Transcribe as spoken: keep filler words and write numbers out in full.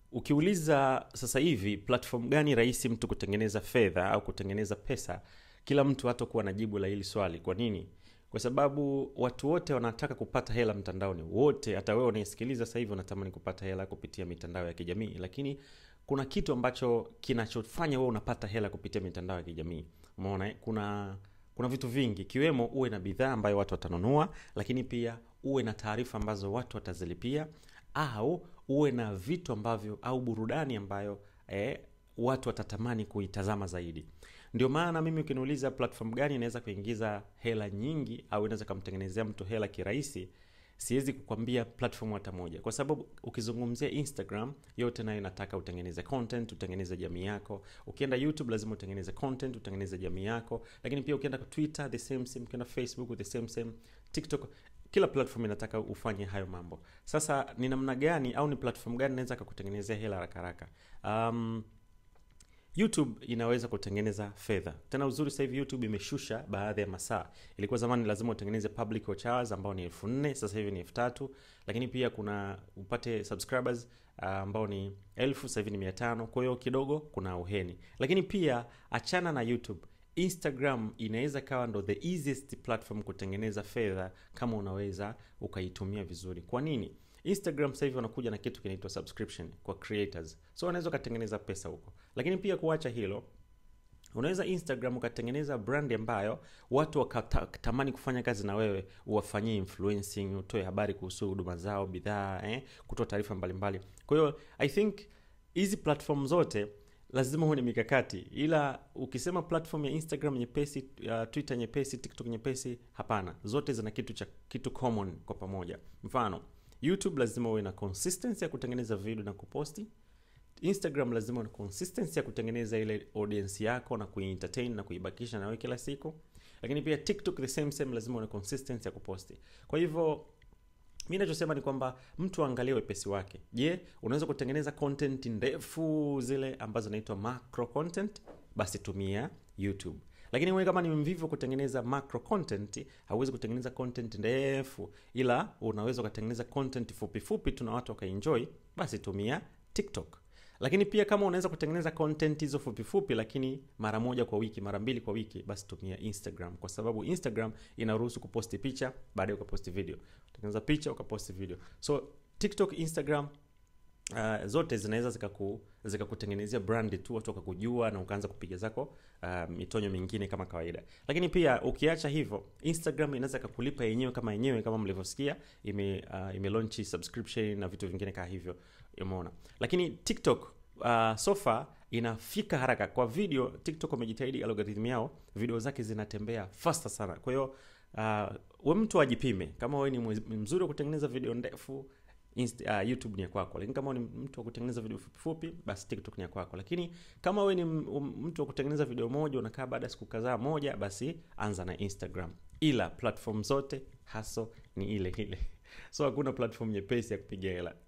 Ukiuliza sasa hivi platform gani rahisi mtu kutengeneza fedha au kutengeneza pesa, kila mtu hatakuwa na jibu la hili swali. Kwa nini? Kwa sababu watu wote wanataka kupata hela mtandaoni. Wote, hata wewe unayesikiliza sasa hivi unatamani kupata hela kupitia mitandao ya kijamii, lakini kuna kitu ambacho kinachofanya wewe unapata hela kupitia mitandao ya kijamii. Umeona, kuna kuna vitu vingi, kiwemo uwe na bidhaa ambayo watu watanunua, lakini pia uwe na taarifa ambazo watu watazilipia, au uwe na vitu ambavyo au burudani ambayo eh, watu watatamani kuitazama zaidi. Ndio maana mimi ukiniuliza platform gani inaweza kuingiza hela nyingi au inaweza kumtengenezea mtu hela kirahisi, siwezi kukwambia platform hata moja, kwa sababu ukizungumzia Instagram yote nayo inataka utengeneze content, utengeneze jamii yako. Ukienda YouTube lazima utengeneze content, utengeneze jamii yako. Lakini pia ukienda kwa Twitter the same same, ukienda Facebook the same same, TikTok, kila platform inataka ufanye hayo mambo. Sasa ni namna gani au ni platform gani inaweza kukutengenezea hela haraka haraka? Um, YouTube inaweza kutengeneza fedha. Tena uzuri sasa hivi YouTube imeshusha baadhi ya masaa. Ilikuwa zamani lazima utengeneze public watch hours ambao ni elfu nne, sasa hivi ni elfu tatu. Lakini pia kuna upate subscribers ambao ni elfu, sasa hivi ni mia tano. Kwa hiyo kidogo kuna uheni. Lakini pia achana na YouTube, Instagram inaweza kawa ndo the easiest platform kutengeneza fedha kama unaweza ukaitumia vizuri. Kwa nini? Instagram sasa hivi wanakuja na kitu kinaitwa subscription kwa creators. So unaweza kutengeneza pesa huko. Lakini pia kuacha hilo, unaweza Instagram ukatengeneza brand ambayo watu wakatamani kufanya kazi na wewe, uwafanyie influencing, utoe habari kuhusu huduma zao, bidhaa, eh, kutoa taarifa mbalimbali. Kwa hiyo I think hizi platform zote lazima uwe na mikakati. Ila ukisema platform ya Instagram nyepesi, uh, Twitter nyepesi, TikTok nyepesi, hapana. Zote zina kitu cha kitu common kwa pamoja. Mfano, YouTube lazima uwe na consistency ya kutengeneza video na kuposti. Instagram lazima uwe na consistency ya kutengeneza ile audience yako na kuentertain na kuibakisha na wewe kila siku. Lakini pia TikTok the same same, lazima uwe na consistency ya kuposti. Kwa hivyo mimi ninachosema ni kwamba mtu angalie wepesi wake. Je, unaweza kutengeneza content ndefu zile ambazo zinaitwa macro content? Basi tumia YouTube. Lakini wewe kama ni mvivu kutengeneza macro content, hauwezi kutengeneza content ndefu, ila unaweza kutengeneza content fupi fupi tu na watu wakaenjoy, basi tumia TikTok. Lakini pia kama unaweza kutengeneza content hizo fupi fupi lakini mara moja kwa wiki, mara mbili kwa wiki, basi tumia Instagram, kwa sababu Instagram inaruhusu kuposti picha baadaye ukaposti video. Utengeneza picha ukaposti video. So TikTok, Instagram, Uh, zote zinaweza zikaku zikakutengenezea brand tu, watu wakakujua na ukaanza kupiga zako uh, mitonyo mingine kama kawaida. Lakini pia ukiacha hivyo, Instagram inaweza kukulipa yenyewe kama yenyewe kama mlivyosikia, ime uh, ime launch subscription na vitu vingine kama hivyo, umeona. Lakini TikTok uh, so far inafika haraka kwa video. TikTok wamejitahidi, algorithm yao video zake zinatembea faster sana. Kwa hiyo uh, wewe mtu ajipime, kama wewe ni mzuri wa kutengeneza video ndefu, Insta, uh, YouTube ni ya kwako. Lakini kama wewe ni mtu wa kutengeneza video fupi fupi, basi TikTok ni ya kwako. Lakini kama wewe ni mtu wa kutengeneza video moja, unakaa baada ya siku kadhaa moja, basi anza na Instagram. Ila platform zote haso ni ile ile. So hakuna platform nyepesi ya kupiga hela.